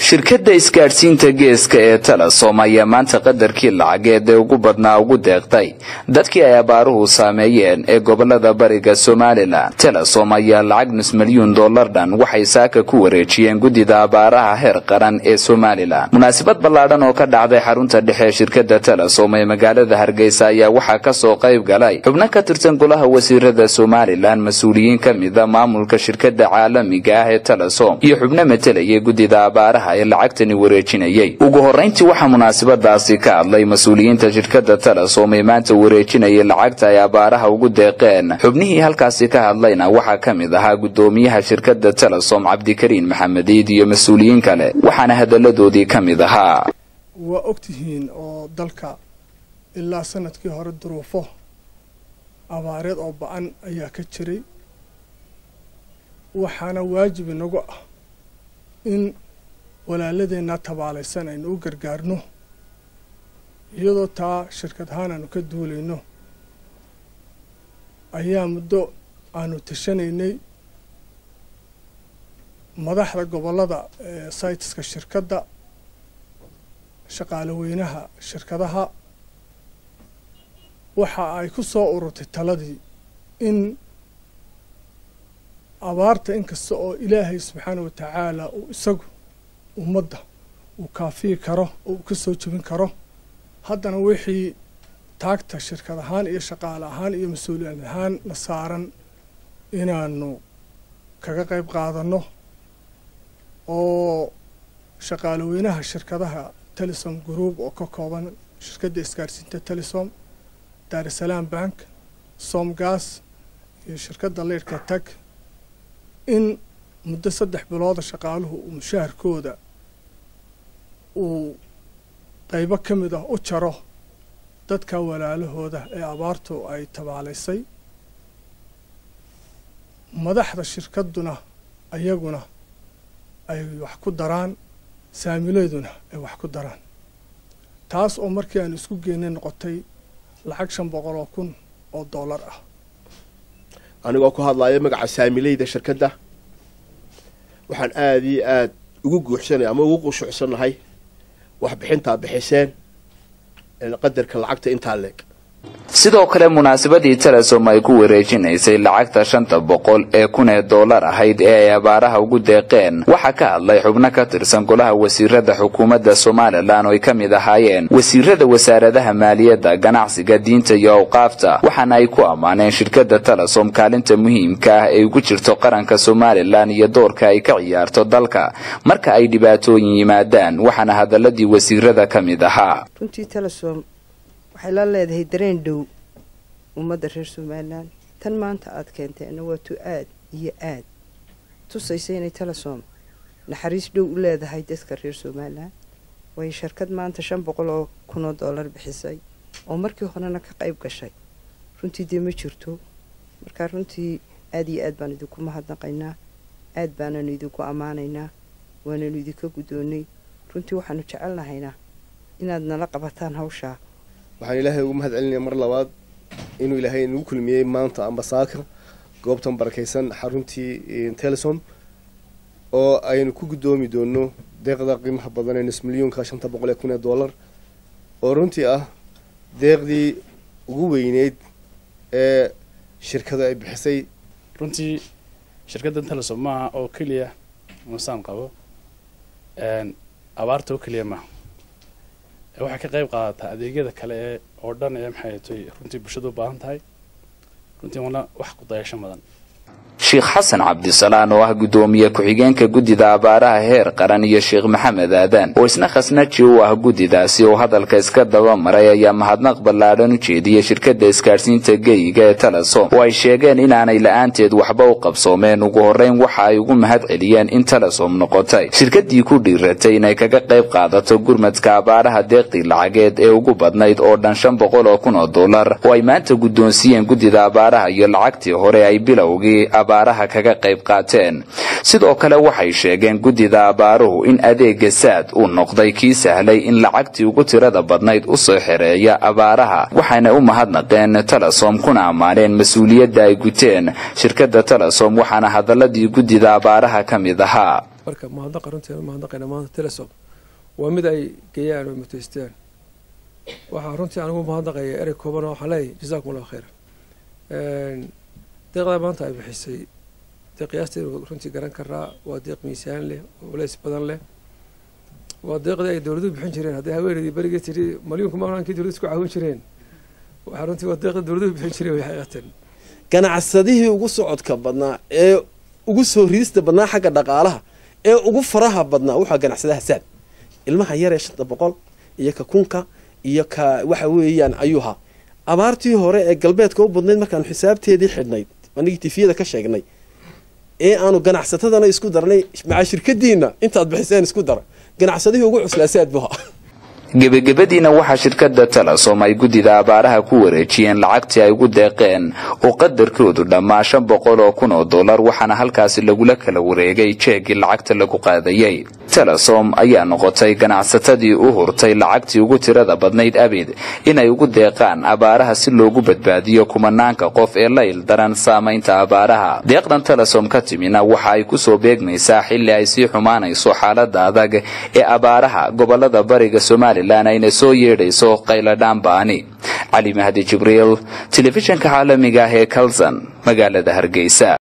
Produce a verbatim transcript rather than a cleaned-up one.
shirkadda isgaarsiinta geeska ee Telesom ayaa maanta qadarkii lacageed ee ugu badnaa ugu deeqtay dadkii ay abaaruhu saameeyeen ee gobolada bariga Soomaaliland. Telesom ayaa lacag nus milyan dollar dhan waxay saaka ku wareejiyeen gudida abaaraha heer qaran ee Soomaaliland. Munaasabad ballaadhan oo ka dhacday xarunta dhexe shirkadda Telesom ee magaalada Hargeysa ayaa waxaa ka soo qayb galay xubno ka tirsan golaha wasiirada Soomaaliland, mas'uuliyiin ka mid ah maamulka shirkadda caalamiga ah ee Telesom iyo xubno metelaya gudida abaaraha ee lacagtani wareejinayay. Ugu horeyntii waxa munaasabadaasi ka hadlay mas'uuliyiinta shirkadda Telesom ee maanta wareejinayay lacagta ay abaaraha ugu deeqeen. Xubnihii halkaasi ka hadlayna waxa ka mid ahaa gudoomiyaha shirkadda Telesom Cabdikariin Maxamed iyo mas'uuliyiin kale, waxaana hadaladoodii ka mid ahaa: waa ogtihiin oo dalka ilaa sanadkii hore duruufo abaareed oo ba'an ayaa ka jiray, waxaana waajib inagu ah in walaaladeenna tabaalaysan aynu u gargaarno, iyadoo taa shirkad ahaan aanu ka duulayno. ayaa muddo aanu tashanaynay madaxda gobolada saytiska shirkadda, shaqaale weynaha shirkadaha. waxa ay ku soo ururtay taladii in abaarta inkasta oo ilaahay subxaana wa tacaala uu isagu ummadda uu kaafiyi karo oo uu ka soo jebin karo, haddana wixii taagta shirkad ahaan iyo shaqaale ahaan iyo mas-uuliyad ahaan na saaran inaanu kaga qayb qaadanno. oo shaqaale weynaha shirkadaha Telesom Group oo ka kooban shirkadda isgaarsiinta Telesom, Dar es Salaam Bank, Somgas iyo shirkadda Leerka Tag in muddo saddex bilood shaqaaluhu uu mushaharkooda uu qaybo ka mid ah u jaro dadka walaalahooda ee abaartu ay tabaalaysay. madaxda shirkadduna ayaguna ay wax ku daraan, saamileeduna ay wax ku daraan, taas oo markii aan isku geynay noqotay lacag shan boqol oo kun oo dollar ah. anigoo ku hadlayo magaca saamileyda shirkadda, waxaan aad iyo aad ugu guuxsanay ama ugu qushuucsanahay wax bixintaa bixiseen qadarka lacagta intaa leeg. sidoo kale munaasabadii Telesom ay ku wareejinaysay lacagta shanta boqol ee kun ee dollar ahayd ee ay abaaraha ugu deeqeen waxa ka hadlay xubno ka tirsan golaha wasiirada xukuumadda Soomaaliland oo ay ka mid ahaayeen wasiirada wasaaradaha maaliyadda, ganacsiga, diinta iyo awqaafta, waxaana ay ku amaaneen shirkadda Telesom kaalinta muhiimka ah ee ugu jirto qaranka Soomaaliland iyo doorka ay ka ciyaarto dalka marka ay dhibaatooyin yimaadaan. waxaana hadaladii wasiirada ka mid ahaa: runtii Telesom waxay la leedahay dareen dhow ummadda reer Soomaaliland. tan maanta aad keentayna waa tu aad iyo aad tusaysa inay Telesom naxariis dhow u leedahay dadka reer Soomaaliland. way shirkad maanta shan boqol oo kun oo dollar bixisay oo markii horena ka qayb gashay, runtii dee ma jirto. marka runtii aad iyo aad baan idinku mahadnaqaynaa, aad baananu idinku ammaanaynaa, waananu idinka guddoonnay. runtii waxaanu jecelnahaynaa inaad nala qabataan hawshaa. waxaan ilaahay ugu mahad celinayaa mar labaad inuu ilaahay nagu kulmiyey maanta ambasaadka goobtan barakaysan xaruntii Telesom oo aynu ku guddoomi doono deeqda qiimaha badan ee nus milyanka shanta boqol ee kun ee dollar oo runtii ah deeqdii ugu weyneyd ee shirkada ay bixisay. runtii shirkadda Telesom maaha oo kaliya masaan qabo een abaarta oo kaliya maaha, waxay ka qayb qaadataa adeegyada kale ee oo dhan ee maxay tahay runtii bulshadu u baahan tahay. runtii wana wax ku dayasho mudan. Sheekh Xasan Cabdisalaan oo ah gudoomiye ku-xigeenka gudida abaaraha heer qaran iyo Sheekh Maxamed Aadan oo isna khasnaji u ah gudidaasi oo hadalka iska daba maray ayaa mahadnaq ballaadhan u jeediyay shirkadda isgaarsiinta geyiga ee Telesom oo ay sheegeen inaanay la'aanteed waxba u qabsoomeen. ugu horeyn waxa ay ugu mahad celiyeen in Telesom noqotay shirkaddii ku dhiiratay inay kaga qayb qaadato gurmadka abaaraha deeqdii lacageed ee ugu badnayd oo dhan shan boqol oo kun oo dollar oo ay maanta guddoonsiiyeen gudida abaaraha iyo lacagtii hore ay bilowgii abaaraha kaga qayb qaateen. sidoo kale waxay sheegeen gudida abaaruhu in adeega saad uu noqday kii sahlay in lacagtii ugu tirada badnayd u soo xereeya abaaraha, waxaana u mahadnaqeen Telesom kuna amaaneen mas'uuliyadda ay guteen shirkadda Telesom. waxaana hadaladii gudida abaaraha ka mid ahaa: marka mahadnaqa runtii mahadnaqayna maanta telesom waa mid ay geeyaan oo mutaystaan waxaa runtii anigu mahadnaqaya erey kooban oo waxaa leeyahay jazaakum allahu khayran deeqdaa maanta ay bixisay dee qiyaasteedu runtii garan karaa waa deeq miisaan leh oo culays badan leh waa deeqdii ay dowladuhu bixin jireen hadday haweeneydii berigii tidhi malyuunka maalinkii dowladdu isku caawin jireen waxaa runtii waa deeqdii dowladuhu bixin jireen way xaqiiqatan ganacsadihii ugu socodka badnaa ee ugu soo riista badnaa xagga dhaqaalaha ee ugu faraha badnaa waxaa ganacsadaha saad ilmaha yar ee shanta boqol iyo ka kunka iyo ka waxa weeyaan ayuha abaartii hore ee galbeedka u badnayd markaanu xisaabteedii xidhnayd anigii tifiyada ka sheegnay ee aanu ganacsatadana isku darnay maca shirkadiina intaad bixiseen isku dara ganacsadihii ugu cuslaa saad buha gebagabadiina waxaa shirkada telesom ay guddida abaaraha ku wareejiyeen lacagtii ay ugu deeqeen oo qadarkoodu dhammaa shan boqol oo kun oo dollar waxaana halkaasi lagula kala wareegay jeegii lacagta lagu qaadayay telesom ayaa noqotay ganacsatadii u hurtay lacagtii ugu tirada badnayd abid inay ugu deeqaan abaaraha si loogu badbaadiyo kumanaanka qof ee la ildaran saamaynta abaaraha deeqdan telesom ka timina waxa ay kusoo beegmaysaa xilli ay sii xumaanayso xaalada adag ee abaaraha gobolada bariga Somaliland ayna soo yeedhayso qayladhaan baani cali mahdi jibriil telefishinka caalamiga ah ee Kalsan magaalada Hargeysa.